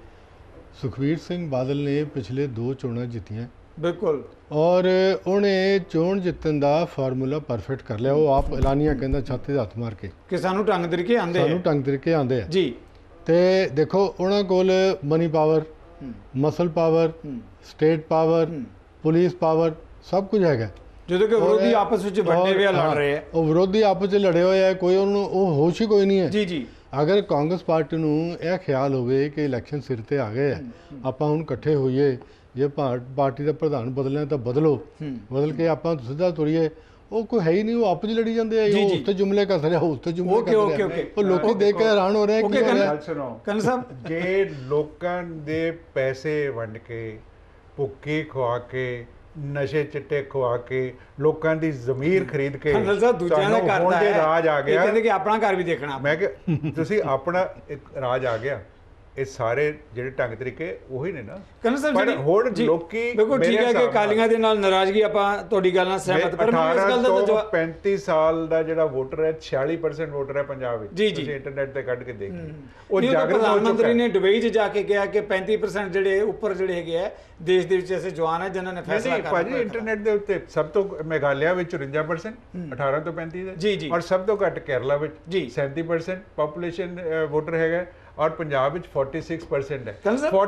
ਸੁਖਬੀਰ ਸਿੰਘ ਬਾਦਲ ਨੇ ਪਿਛਲੇ 2 ਚੋਣਾਂ ਜਿੱਤੀਆਂ, ਬਿਲਕੁਲ, ਔਰ ਉਹਨੇ ਚੋਣ ਜਿੱਤਣ ਦਾ ਫਾਰਮੂਲਾ ਪਰਫੈਕਟ ਕਰ ਲਿਆ। ਉਹ ਆਪ ਐਲਾਨੀਆਂ ਕਹਿੰਦਾ ਛਾਤੀ 'ਤੇ ਹੱਥ ਮਾਰ ਕੇ ਕਿ ਸਾਨੂੰ ਢੰਗ ਤਰੀਕੇ ਆਉਂਦੇ ਆ ਜੀ। ਤੇ ਦੇਖੋ ਉਹਨਾਂ ਕੋਲ money power, muscle power, state power, police power, ਸਭ ਕੁਝ ਹੈਗਾ। ਜਦੋਂ ਕਿ ਵਿਰੋਧੀ ਆਪਸ ਵਿੱਚ ਵੱਡੇ ਵੇ ਲੜ ਰਹੇ ਆ, ਉਹ ਵਿਰੋਧੀ ਆਪਸ ਵਿੱਚ ਲੜੇ ਹੋਏ ਆ, ਕੋਈ ਉਹਨੂੰ ਉਹ ਹੋਸ਼ ਹੀ ਕੋਈ ਨਹੀਂ ਹੈ। ਜੀ। ਅਗਰ ਕਾਂਗਰਸ ਪਾਰਟੀ ਨੂੰ ਇਹ ਖਿਆਲ ਹੋਵੇ ਕਿ ਇਲੈਕਸ਼ਨ ਸਿਰ ਤੇ ਆ ਗਏ ਆ, ਆਪਾਂ ਹੁਣ ਇਕੱਠੇ ਹੋਈਏ, ਜੇ ਪਾਰਟੀ ਦਾ ਪ੍ਰਧਾਨ ਬਦਲਣਾ ਤਾਂ ਬਦਲੋ, ਬਦਲ ਕੇ ਆਪਾਂ ਸਿੱਧਾ ਤੁਰੀਏ, ਉਹ ਕੋਈ ਹੈ ਹੀ ਨਹੀਂ। ਉਹ ਆਪਸ ਵਿੱਚ ਲੜੀ ਜਾਂਦੇ ਆ, ਉਹ ਉਸ ਤੇ ਜੁਮਲੇ ਕੱਸ ਰਿਹਾ, ਉਸ ਤੇ ਜੁਮਲੇ ਕੱਸ ਰਿਹਾ। ਉਹ ਲੋਕੀ ਦੇਖ ਕੇ ਹੈਰਾਨ ਹੋ ਰਹੇ ਕਿ ਕੰਨ ਸਾਹਿਬ, ਜੇ ਲੋਕਾਂ ਦੇ ਪੈਸੇ ਵੰਡ ਕੇ, ਭੁੱਕੀ ਖਵਾ ਕੇ, ਨਸ਼ੇ ਚਿੱਟੇ ਖਵਾ ਕੇ, ਲੋਕਾਂ ਦੀ ਜ਼ਮੀਰ ਖਰੀਦ ਕੇ ਦੂਜਿਆਂ ਦਾ ਕਰਦਾ ਹੈ, ਰਾਜ ਆ ਗਿਆ। ਕਹਿੰਦੇ ਕਿ ਆਪਣਾ ਘਰ ਵੀ ਦੇਖਣਾ। ਮੈਂ ਕਿ ਤੁਸੀਂ ਆਪਣਾ ਇੱਕ ਰਾਜ ਆ ਗਿਆ, ਇਹ ਸਾਰੇ ਜਿਹੜੇ ਢੰਗ ਤਰੀਕੇ ਉਹੀ ਨੇ ਨਾ। ਕਰਨਲ ਸਾਹਿਬ ਪਰ ਹੁਣ ਲੋਕੀ ਬਿਲਕੁਲ ਠੀਕ ਹੈ ਕਿ ਅਕਾਲੀਆਂ ਦੇ ਨਾਲ ਨਾਰਾਜ਼ਗੀ, ਆਪਾਂ ਤੁਹਾਡੀ ਗੱਲ ਨਾਲ ਸਹਿਮਤ, ਪਰ ਮੈਂ ਇਸ ਗੱਲ ਦਾ ਜਵਾਬ 35 ਸਾਲ ਦਾ ਜਿਹੜਾ ਵੋਟਰ ਹੈ 46% ਵੋਟਰ ਹੈ ਪੰਜਾਬ ਵਿੱਚ, ਤੁਸੀਂ ਇੰਟਰਨੈਟ ਤੇ ਕੱਢ ਕੇ ਦੇਖ ਲਓ। ਉਹ ਜਾਗਰੂਕ ਪ੍ਰਧਾਨ ਮੰਤਰੀ ਨੇ ਦੁਬਈ 'ਚ ਜਾ ਕੇ ਕਿਹਾ ਕਿ 35% ਜਿਹੜੇ ਉੱਪਰ ਜਿਹੜੇ ਹੈਗੇ ਆ ਦੇਸ਼ ਦੇ ਵਿੱਚ ਐਸੇ ਜਵਾਨ ਹੈ ਜਿਨ੍ਹਾਂ ਨੇ ਫੈਸਲਾ ਕਰਨਾ। ਭਾਜੀ ਇੰਟਰਨੈਟ ਦੇ ਉੱਤੇ ਸਭ ਤੋਂ ਮੇਘਾਲਿਆ ਵਿੱਚ 49% 18 ਤੋਂ 35 ਦਾ, ਔਰ ਸਭ ਤੋਂ ਘੱਟ ਕੇਰਲਾ ਵਿੱਚ 37% ਪੋਪੂਲੇਸ਼ਨ ਵੋਟਰ ਹੈਗਾ, ਔਰ ਪੰਜਾਬ ਵਿੱਚ 46% ਹੈ।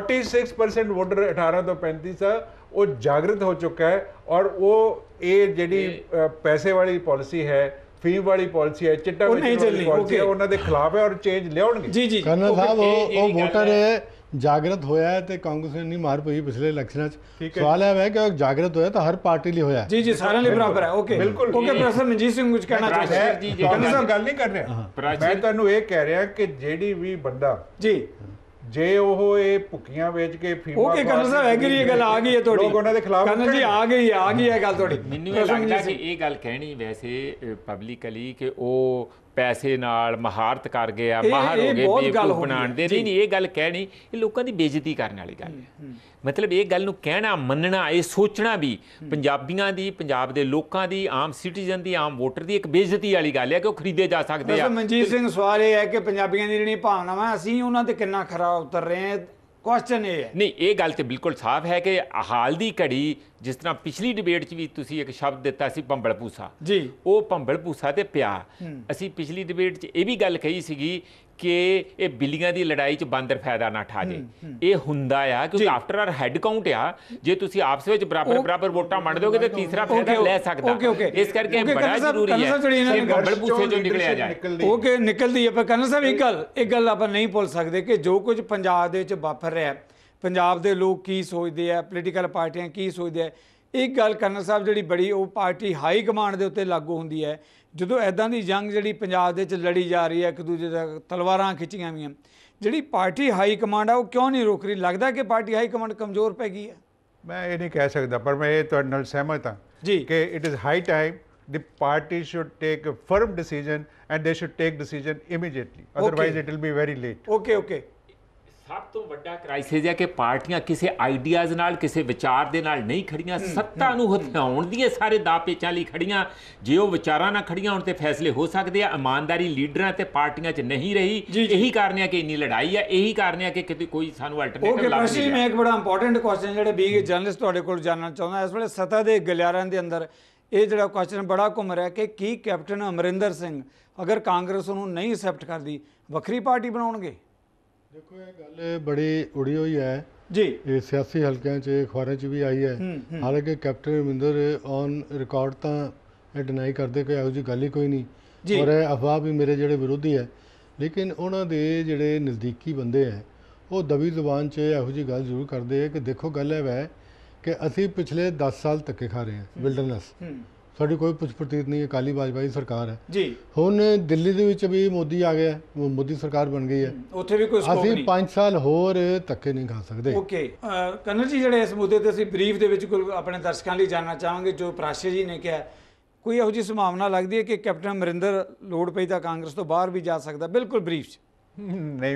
46% ਵੋਟਰ 18 ਤੋਂ 35 ਦਾ ਉਹ ਜਾਗਰਤ ਹੋ ਚੁੱਕਾ ਹੈ, ਔਰ ਉਹ ਇਹ ਜਿਹੜੀ ਪੈਸੇ ਵਾਲੀ ਪਾਲਿਸੀ ਹੈ, ਫੀਮ ਵਾਲੀ ਪਾਲਿਸੀ ਹੈ, ਚਿੱਟਾ ਵਾਲੀ ਪਾਲਿਸੀ ਹੈ, ਉਹਨਾਂ ਦੇ ਖਿਲਾਫ ਹੈ ਔਰ ਚੇਂਜ ਲਿਆਉਣਗੇ। ਕਰਨਲ ਸਾਹਿਬ ਉਹ ਵੋਟਰ ਜਾਗਰਤ ਹੋਇਆ ਹੈ ਤੇ ਕਾਂਗਰਸ ਨੇ ਨਹੀਂ ਮਾਰ ਪਈ ਪਿਛਲੇ ਇਲੈਕਸ਼ਨਾਂ 'ਚ। ਸਵਾਲ ਇਹ ਹੈ ਕਿ ਜਾਗਰਤ ਹੋਇਆ ਤਾਂ ਹਰ ਪਾਰਟੀ ਲਈ ਹੋਇਆ। ਜੀ ਸਾਰਿਆਂ ਲਈ ਬਰਾਬਰ ਹੈ। ਓਕੇ ਪ੍ਰੋਫੈਸਰ ਮਨਜੀਤ ਸਿੰਘ ਕੁਝ ਕਹਿਣਾ ਚਾਹੁੰਦੇ ਹੈ ਜੀ? ਗੱਲ ਨਹੀਂ ਕਰ ਰਿਹਾ ਮੈਂ, ਤੁਹਾਨੂੰ ਇਹ ਕਹਿ ਰਿਹਾ ਕਿ ਜਿਹੜੀ ਵੀ ਬੰਦਾ ਜੇ ਉਹ ਇਹ ਭੁੱਕੀਆਂ ਵੇਚ ਕੇ ਫੀਮਾਂ ਓਕੇ ਕਰਨਲ ਸਾਹਿਬ ਐਗਰੀ, ਇਹ ਗੱਲ ਆ ਗਈ ਹੈ ਤੁਹਾਡੀ, ਲੋਕ ਉਹਨਾਂ ਦੇ ਖਿਲਾਫ ਕਰਨਲ ਜੀ ਆ ਗਈ ਹੈ ਗੱਲ ਤੁਹਾਡੀ। ਮੈਨੂੰ ਇਹ ਲੱਗਦਾ ਕਿ ਇਹ ਗੱਲ ਕਹਿਣੀ ਵੈਸੇ ਪਬਲਿਕਲੀ ਕਿ ਉਹ ਪੈਸੇ ਨਾਲ ਮਹਾਰਤ ਕਰ ਗਏ ਆ, ਮਾਹਰ ਹੋ ਗਏ ਬੇਵਕੂਫ ਬਣਾਉਣ ਦੇ। ਨਹੀਂ ਇਹ ਗੱਲ ਕਹਿਣੀ, ਇਹ ਲੋਕਾਂ ਦੀ ਬੇਇੱਜ਼ਤੀ ਕਰਨ ਵਾਲੀ ਗੱਲ ਹੈ। ਮਤਲਬ ਇਹ ਗੱਲ ਨੂੰ ਕਹਿਣਾ, ਮੰਨਣਾ, ਇਹ ਸੋਚਣਾ ਵੀ ਪੰਜਾਬ ਦੇ ਲੋਕਾਂ ਦੀ, ਆਮ ਸਿਟੀਜ਼ਨ ਦੀ, ਆਮ ਵੋਟਰ ਦੀ ਇੱਕ ਬੇਇੱਜ਼ਤੀ ਵਾਲੀ ਗੱਲ ਹੈ ਕਿ ਉਹ ਖਰੀਦੇ ਜਾ ਸਕਦੇ ਆ। ਮਨਜੀਤ ਸਿੰਘ ਸਵਾਲ ਇਹ ਹੈ ਕਿ ਪੰਜਾਬੀਆਂ ਦੀ ਜਿਹੜੀ ਭਾਵਨਾਵਾਂ ਅਸੀਂ ਉਹਨਾਂ ਤੇ ਕਿੰਨਾ ਖਰਾ ਉਤਰ ਰਹੇ ਹਾਂ, ਕੁਐਸਚਨ ਇਹ ਹੈ। ਨਹੀਂ ਇਹ ਗੱਲ ਤੇ ਬਿਲਕੁਲ ਸਾਫ਼ ਹੈ ਕਿ ਹਾਲ ਦੀ ਘੜੀ ਜਿਸ ਤਰ੍ਹਾਂ ਪਿਛਲੀ ਡਿਬੇਟ 'ਚ ਵੀ ਤੁਸੀਂ ਇੱਕ ਸ਼ਬਦ ਦਿੱਤਾ ਸੀ ਭੰਬਲ ਭੂਸਾ, ਉਹ ਭੰਬਲ ਭੂਸਾ ਤੇ ਪਿਆ। ਅਸੀਂ ਪਿਛਲੀ ਡਿਬੇਟ 'ਚ ਇਹ ਵੀ ਗੱਲ ਕਹੀ ਸੀਗੀ ਕਿ ਇਹ ਬਿੱਲੀਆਂ ਦੀ ਲੜਾਈ 'ਚ ਬਾਂਦਰ ਫਾਇਦਾ ਨਾ ਠਾ ਜੇ। ਇਹ ਹੁੰਦਾ ਆ ਕਿਉਂਕਿ ਆਫਟਰ ਆਰ ਹੈਡ ਕਾਊਂਟ ਆ, ਜੇ ਤੁਸੀਂ ਆਪਸ ਵਿੱਚ ਬਰਾਬਰ ਵੋਟਾਂ ਵੰਡ ਦੋਗੇ ਤੇ ਤੀਸਰਾ ਫਾਇਦਾ ਲੈ ਸਕਦਾ। ਇਸ ਕਰਕੇ ਬੜਾ ਜ਼ਰੂਰੀ ਹੈ ਕਿ ਭੰਬਲ ਭੂਸੇ 'ਚੋਂ ਨਿਕਲਿਆ ਜਾਏ। ਓਕੇ ਨਿਕਲਦੀ ਹੈ, ਪਰ ਕਰਨਲ ਸਾਹਿਬ ਇੱਕ ਗੱਲ ਆਪਾਂ ਨਹੀਂ ਭੁੱਲ ਸਕਦੇ ਕਿ ਜੋ ਕੁਝ ਪੰਜਾਬ ਦੇ ਵਿੱਚ ਵਾਪਰ ਰਿਹਾ, ਪੰਜਾਬ ਦੇ ਲੋਕ ਕੀ ਸੋਚਦੇ ਆ, ਪੋਲੀਟੀਕਲ ਪਾਰਟੀਆਂ ਕੀ ਸੋਚਦੇ ਆ, ਇੱਕ ਗੱਲ ਕਰਨਲ ਸਾਹਿਬ ਜਿਹੜੀ ਬੜੀ ਉਹ ਪਾਰਟੀ ਹਾਈ ਕਮਾਂਡ ਦੇ ਉੱਤੇ ਲਾਗੂ ਹੁੰਦੀ ਹੈ। ਜਦੋਂ ਇੱਦਾਂ ਦੀ ਜੰਗ ਜਿਹੜੀ ਪੰਜਾਬ ਦੇ ਵਿੱਚ ਲੜੀ ਜਾ ਰਹੀ ਹੈ, ਇੱਕ ਦੂਜੇ ਦਾ ਤਲਵਾਰਾਂ ਖਿੱਚੀਆਂ ਹੋਈਆਂ, ਜਿਹੜੀ ਪਾਰਟੀ ਹਾਈ ਕਮਾਂਡ ਆ ਉਹ ਕਿਉਂ ਨਹੀਂ ਰੋਕ ਰਹੀ? ਲੱਗਦਾ ਕਿ ਪਾਰਟੀ ਹਾਈ ਕਮਾਂਡ ਕਮਜ਼ੋਰ ਪੈ ਗਈ ਹੈ। ਮੈਂ ਇਹ ਨਹੀਂ ਕਹਿ ਸਕਦਾ, ਪਰ ਮੈਂ ਇਹ ਤੁਹਾਡੇ ਨਾਲ ਸਹਿਮਤ ਹਾਂ ਕਿ it is high time the party should take a firm decision and they should take decision immediately, otherwise it will be very late. Okay ਸਭ ਤੋਂ ਵੱਡਾ ਕ੍ਰਾਈਸਿਸ ਹੈ ਕਿ ਪਾਰਟੀਆਂ ਕਿਸੇ ਆਈਡੀਆਜ਼ ਨਾਲ, ਕਿਸੇ ਵਿਚਾਰ ਦੇ ਨਾਲ ਨਹੀਂ ਖੜੀਆਂ, ਸੱਤਾ ਨੂੰ ਹਥਿਆਉਣ ਦੀ ਸਾਰੇ ਦਾਅ ਪੇਚਾਂ ਲਈ ਖੜੀਆਂ। ਜੇ ਉਹ ਵਿਚਾਰਾਂ ਨਾਲ ਖੜੀਆਂ ਹੋਣ ਤੇ ਫੈਸਲੇ ਹੋ ਸਕਦੇ ਆ। ਇਮਾਨਦਾਰੀ ਲੀਡਰਾਂ ਤੇ ਪਾਰਟੀਆਂ 'ਚ ਨਹੀਂ ਰਹੀ। ਇਹੀ ਕਾਰਨ ਹੈ ਕਿ ਇੰਨੀ ਲੜਾਈ ਹੈ, ਇਹੀ ਕਾਰਨ ਹੈ ਕਿ ਕਿਤੇ ਕੋਈ ਸਾਨੂੰ ਅਲਟਰਨੇਟਿਵ ਲੱਭ ਨਹੀਂ ਰਿਹਾ। ਮੈਂ ਇੱਕ ਬੜਾ ਇੰਪੋਰਟੈਂਟ ਕੁਐਸਚਨ ਜਿਹੜੇ ਬੀਇੰਗ ਜਰਨਲਿਸਟ ਤੁਹਾਡੇ ਕੋਲ ਜਾਣਨਾ ਚਾਹੁੰਦਾ, ਇਸ ਵੇਲੇ ਸੱਤਾ ਦੇ ਗਲਿਆਰਿਆਂ ਦੇ ਅੰਦਰ ਇਹ ਜਿਹੜਾ ਕੁਐਸਚਨ ਬੜਾ ਘੁੰਮ ਰਿਹਾ ਕਿ ਕੀ ਕੈਪਟਨ ਅਮਰਿੰਦਰ ਸਿੰਘ ਅਗਰ ਕਾਂਗਰਸ ਨੂੰ ਨਹੀਂ ਐਕਸੈਪਟ ਕਰਦੀ, ਵੱਖਰੀ ਪਾਰਟੀ ਬਣਾਉਣਗੇ? ਦੇਖੋ ਇਹ ਗੱਲ ਬੜੀ ਉੜੀ ਹੋਈ ਹੈ ਇਹ ਸਿਆਸੀ ਹਲਕਿਆਂ 'ਚ, ਅਖਬਾਰਾਂ 'ਚ ਵੀ ਆਈ ਹੈ। ਹਾਲਾਂਕਿ ਕੈਪਟਨ ਅਮਰਿੰਦਰ ਔਨ ਰਿਕਾਰਡ ਤਾਂ ਇਹ ਡਿਨਾਈ ਕਰਦੇ ਕਿ ਇਹੋ ਜਿਹੀ ਗੱਲ ਹੀ ਕੋਈ ਨਹੀਂ, ਔਰ ਇਹ ਅਫਵਾਹ ਵੀ ਮੇਰੇ ਜਿਹੜੇ ਵਿਰੋਧੀ ਹੈ, ਲੇਕਿਨ ਉਹਨਾਂ ਦੇ ਜਿਹੜੇ ਨਜ਼ਦੀਕੀ ਬੰਦੇ ਹੈ ਉਹ ਦਬੀ ਜ਼ੁਬਾਨ 'ਚ ਇਹੋ ਜਿਹੀ ਗੱਲ ਜ਼ਰੂਰ ਕਰਦੇ ਹੈ ਕਿ ਦੇਖੋ ਗੱਲ ਇਹ ਹੈ ਕਿ ਅਸੀਂ ਪਿਛਲੇ 10 ਸਾਲ ਧੱਕੇ ਖਾ ਰਹੇ ਹਾਂ ਵਿਲਡਰਨੈਸ, ਸਾਡੀ ਕੋਈ ਪੁੱਛ ਪ੍ਰਤੀਤ ਨਹੀਂ, ਅਕਾਲੀ ਵਾਜਪਾਈ ਸਰਕਾਰ ਹੈ। ਹੁਣ ਦਿੱਲੀ ਦੇ ਵਿੱਚ ਵੀ ਮੋਦੀ ਆ ਗਿਆ, ਮੋਦੀ ਸਰਕਾਰ ਬਣ ਗਈ ਹੈ, ਉੱਥੇ ਵੀ ਕੋਈ ਸਕੋਪ ਨਹੀਂ। ਅਸੀਂ 5 ਸਾਲ ਹੋਰ ਧੱਕੇ ਨਹੀਂ ਖਾ ਸਕਦੇ। ਓਕੇ ਕਰਨਲ ਜੀ, ਜਿਹੜੇ ਇਸ ਮੁੱਦੇ ਤੇ ਅਸੀਂ ਬਰੀਫ ਦੇ ਵਿੱਚ ਆਪਣੇ ਦਰਸ਼ਕਾਂ ਲਈ ਜਾਣਨਾ ਚਾਹਾਂਗੇ, ਜੋ ਪ੍ਰਾਸ਼ੇ ਜੀ ਨੇ ਕਿਹਾ, ਕੋਈ ਇਹੋ ਜਿਹੀ ਸੰਭਾਵਨਾ ਲੱਗਦੀ ਹੈ ਕਿ ਕੈਪਟਨ ਅਮਰਿੰਦਰ ਲੋੜ ਪਈ ਤਾਂ ਕਾਂਗਰਸ ਤੋਂ ਬਾਹਰ ਵੀ ਜਾ ਸਕਦਾ? ਬਿਲਕੁਲ ਬਰੀਫ 'ਚ। ਨਹੀਂ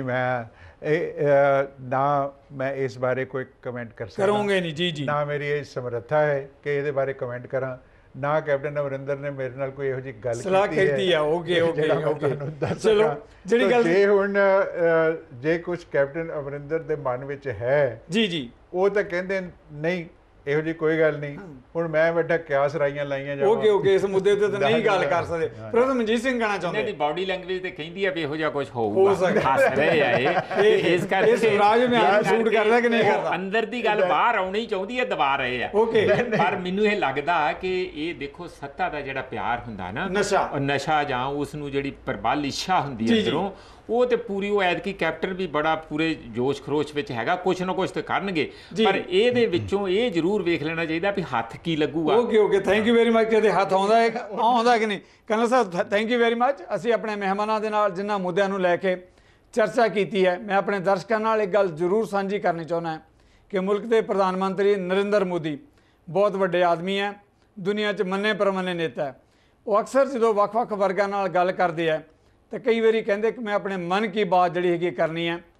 ਮੈਂ ਇਸ ਬਾਰੇ ਕੋਈ ਕਮੈਂਟ ਕਰ ਸਕਦਾ ਕਰੋਗੇ ਨਹੀਂ? ਜੀ ਨਾ ਮੇਰੀ ਇਹ ਸਮਰੱਥਾ ਹੈ ਕਿ ਇਹਦੇ ਬਾਰੇ ਕਮੈਂਟ ਕਰਾਂ, ਨਾ ਕੈਪਟਨ ਅਮਰਿੰਦਰ ਨੇ ਮੇਰੇ ਨਾਲ ਕੋਈ ਇਹੋ ਜਿਹੀ ਗੱਲ ਸਲਾਹ ਕੀਤੀ ਹੈ। ਓਕੇ ਚਲੋ ਜਿਹੜੀ ਗੱਲ ਜੇ ਹੁਣ ਜੇ ਕੁਝ ਕੈਪਟਨ ਅਮਰਿੰਦਰ ਦੇ ਮਨ ਵਿੱਚ ਹੈ ਉਹ ਤਾਂ ਕਹਿੰਦੇ ਨਹੀਂ ਇਹੋ ਜਿਹੀ ਕੋਈ ਗੱਲ ਨਹੀਂ। ਹੁਣ ਮੈਂ ਬੈਠਾ ਕਿਆਸ ਰਾਈਆਂ ਲਾਈਆਂ ਜਾਵਾਂ। ਓਕੇ ਇਸ ਮੁੱਦੇ ਤੇ ਤਾਂ ਨਹੀਂ ਗੱਲ ਕਰ ਸਕਦੇ। ਪ੍ਰੋਫੈਸਰ ਮਨਜੀਤ ਸਿੰਘ ਕਹਿਣਾ ਚਾਹੁੰਦੇ ਨੇ ਬਾਡੀ ਲੈਂਗੁਏਜ ਤੇ ਕਹਿੰਦੀ ਆ ਵੀ ਇਹੋ ਜਿਹਾ ਕੁਝ ਹੋਊਗਾ, ਹੱਸ ਰਹੇ ਆ ਇਹ ਇਸ ਕਰਕੇ ਸਵਰਾਜ ਮੈਂ ਸ਼ੂਟ ਕਰਦਾ ਕਿ ਨਹੀਂ ਕਰਦਾ, ਅੰਦਰ ਦੀ ਗੱਲ ਬਾਹਰ ਆਉਣੀ ਚਾਹੁੰਦੀ ਹੈ, ਦਬਾ ਰਹੇ ਆ। ਪਰ ਮੈਨੂੰ ਇਹ ਲੱਗਦਾ ਕਿ ਇਹ ਦੇਖੋ ਸੱਤਾ ਦਾ ਜਿਹੜਾ ਪਿਆਰ ਹੁੰਦਾ ਨਾ, ਨਸ਼ਾ ਜਾਂ ਉਸ ਨੂੰ ਜਿਹੜੀ ਪ੍ਰਬਲ ਇੱਛਾ ਹੁੰਦੀ ਹੈ ਅੰਦਰੋਂ, ਉਹ ਤੇ ਪੂਰੀ ਉਹ ਐਤਕੀ ਕੈਪਟਨ ਵੀ ਬੜਾ ਪੂਰੇ ਜੋਸ਼ ਖਰੋਸ਼ ਵਿੱਚ ਹੈਗਾ, ਕੁਛ ਨਾ ਕੁਛ ਤੇ ਕਰਨਗੇ, ਪਰ ਇਹਦੇ ਵਿੱਚੋਂ ਇਹ ਜ਼ਰੂਰ ਵੇਖ ਲੈਣਾ ਚਾਹੀਦਾ ਵੀ ਹੱਥ ਕੀ ਲੱਗੂਗਾ। Okay thank you very much. ਕਿਤੇ ਹੱਥ ਆਉਂਦਾ ਕਿ ਨਹੀਂ? ਕਰਨਲ ਸਾਹਿਬ ਥੈਂਕ ਯੂ ਵੈਰੀ ਮਚ। ਅਸੀਂ ਆਪਣੇ ਮਹਿਮਾਨਾਂ ਦੇ ਨਾਲ ਜਿਨ੍ਹਾਂ ਮੁੱਦਿਆਂ ਨੂੰ ਲੈ ਕੇ ਚਰਚਾ ਕੀਤੀ ਹੈ, ਮੈਂ ਆਪਣੇ ਦਰਸ਼ਕਾਂ ਨਾਲ ਇੱਕ ਗੱਲ ਜ਼ਰੂਰ ਸਾਂਝੀ ਕਰਨੀ ਚਾਹੁੰਦਾ ਕਿ ਮੁਲਕ ਦੇ ਪ੍ਰਧਾਨ ਮੰਤਰੀ ਨਰਿੰਦਰ ਮੋਦੀ ਬਹੁਤ ਵੱਡੇ ਆਦਮੀ ਹੈ, ਦੁਨੀਆ 'ਚ ਮੰਨੇ ਪ੍ਰਮੰਨੇ ਨੇਤਾ ਹੈ। ਉਹ ਅਕਸਰ ਜਦੋਂ ਵੱਖ-ਵੱਖ ਵਰਗਾਂ ਨਾਲ ਗੱਲ ਕਰਦੇ ਹੈ ਤਾਂ ਕਈ ਵਾਰੀ ਕਹਿੰਦੇ ਕਿ ਮੈਂ ਆਪਣੇ ਮਨ ਕੀ ਬਾਤ ਜਿਹੜੀ ਹੈਗੀ ਕਰਨੀ ਹੈ,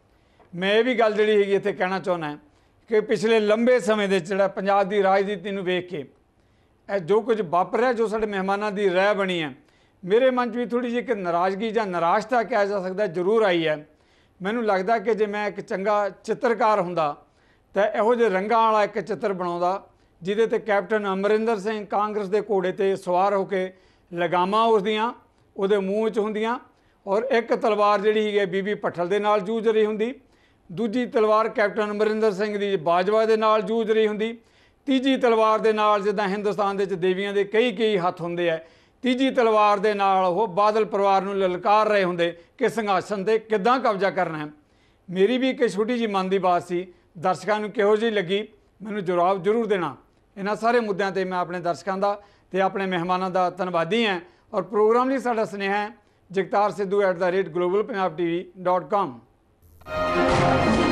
ਮੈਂ ਇਹ ਵੀ ਗੱਲ ਜਿਹੜੀ ਹੈਗੀ ਇੱਥੇ ਕਹਿਣਾ ਚਾਹੁੰਦਾ ਕਿ ਪਿਛਲੇ ਲੰਬੇ ਸਮੇਂ ਦੇ ਜਿਹੜਾ ਪੰਜਾਬ ਦੀ ਰਾਜਨੀਤੀ ਨੂੰ ਵੇਖ ਕੇ ਇਹ ਜੋ ਕੁਝ ਵਾਪਰਿਆ, ਜੋ ਸਾਡੇ ਮਹਿਮਾਨਾਂ ਦੀ ਰਾਇ ਬਣੀ ਹੈ, ਮੇਰੇ ਮਨ 'ਚ ਵੀ ਥੋੜ੍ਹੀ ਜਿਹੀ ਇੱਕ ਨਾਰਾਜ਼ਗੀ ਜਾਂ ਨਿਰਾਸ਼ਤਾ ਕਿਹਾ ਜਾ ਸਕਦਾ ਜ਼ਰੂਰ ਆਈ ਹੈ। ਮੈਨੂੰ ਲੱਗਦਾ ਕਿ ਜੇ ਮੈਂ ਇੱਕ ਚੰਗਾ ਚਿੱਤਰਕਾਰ ਹੁੰਦਾ ਤਾਂ ਇਹੋ ਜਿਹੇ ਰੰਗਾਂ ਵਾਲਾ ਇੱਕ ਚਿੱਤਰ ਬਣਾਉਂਦਾ ਜਿਹਦੇ 'ਤੇ ਕੈਪਟਨ ਅਮਰਿੰਦਰ ਸਿੰਘ ਕਾਂਗਰਸ ਦੇ ਘੋੜੇ 'ਤੇ ਸਵਾਰ ਹੋ ਕੇ ਲਗਾਮਾਂ ਉਸਦੀਆਂ ਉਹਦੇ ਮੂੰਹ 'ਚ ਹੁੰਦੀਆਂ ਔਰ ਇੱਕ ਤਲਵਾਰ ਜਿਹੜੀ ਹੈਗੀ ਬੀਬੀ ਭੱਠਲ ਦੇ ਨਾਲ ਜੂਝ ਰਹੀ ਹੁੰਦੀ, ਦੂਜੀ ਤਲਵਾਰ ਕੈਪਟਨ ਅਮਰਿੰਦਰ ਸਿੰਘ ਦੀ ਬਾਜਵਾ ਦੇ ਨਾਲ ਜੂਝ ਰਹੀ ਹੁੰਦੀ, ਤੀਜੀ ਤਲਵਾਰ ਦੇ ਨਾਲ ਜਿੱਦਾਂ ਹਿੰਦੁਸਤਾਨ ਦੇ ਵਿੱਚ ਦੇਵੀਆਂ ਦੇ ਕਈ ਹੱਥ ਹੁੰਦੇ ਆ, ਤੀਜੀ ਤਲਵਾਰ ਦੇ ਨਾਲ ਉਹ ਬਾਦਲ ਪਰਿਵਾਰ ਨੂੰ ਲਲਕਾਰ ਰਹੇ ਹੁੰਦੇ ਕਿ ਸਿੰਘਾਸਨ 'ਤੇ ਕਿੱਦਾਂ ਕਬਜ਼ਾ ਕਰਨਾ ਹੈ। ਮੇਰੀ ਵੀ ਇੱਕ ਛੋਟੀ ਜਿਹੀ ਮਨ ਦੀ ਬਾਤ ਸੀ, ਦਰਸ਼ਕਾਂ ਨੂੰ ਕਿਹੋ ਜਿਹੀ ਲੱਗੀ ਮੈਨੂੰ ਜਵਾਬ ਜ਼ਰੂਰ ਦੇਣਾ। ਇਹਨਾਂ ਸਾਰੇ ਮੁੱਦਿਆਂ 'ਤੇ ਮੈਂ ਆਪਣੇ ਦਰਸ਼ਕਾਂ ਦਾ ਤੇ ਆਪਣੇ ਮਹਿਮਾਨਾਂ ਦਾ ਧੰਨਵਾਦੀ ਹਾਂ ਔਰ ਪ੍ਰੋਗਰਾਮ ਲਈ ਸਾਡਾ ਸੁਨੇਹਾ ਹੈ jagtarsidhu@globalpunjabtv.com।